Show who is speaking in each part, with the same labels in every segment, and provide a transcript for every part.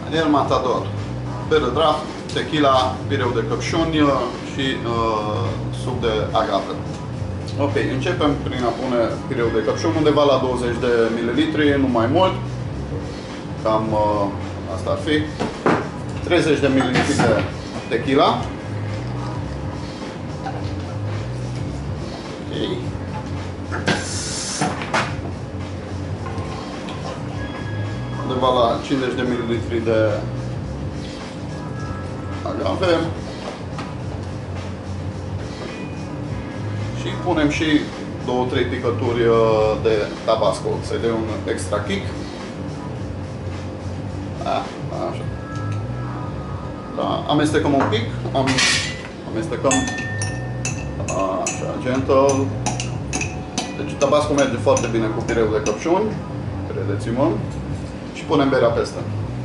Speaker 1: El Matador, bere draft, tequila, pireu de căpșuni și suc de agave. Ok, începem prin a pune pireu de căpșuni undeva la 20 de ml, nu mai mult. Cam asta ar fi. 30 de ml de tequila. Okay. Undeva la 50 de ml de agave. Și punem și 2-3 picături de tabasco, să-i dea un extra kick. Așa. Da, amestecăm un pic, amestecăm așa, gentle. Deci tabasco merge foarte bine cu pireu de căpșuni, credeți-mă. Și punem berea peste.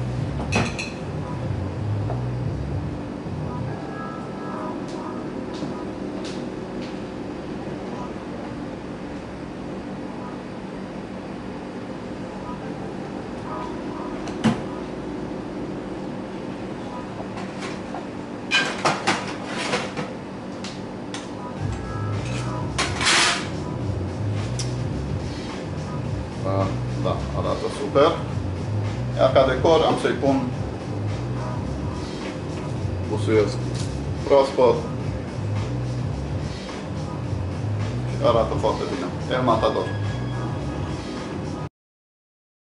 Speaker 1: Da, arată super. Iar ca decor am să-i pun busuiesc proaspăt și arată foarte bine. El Matador.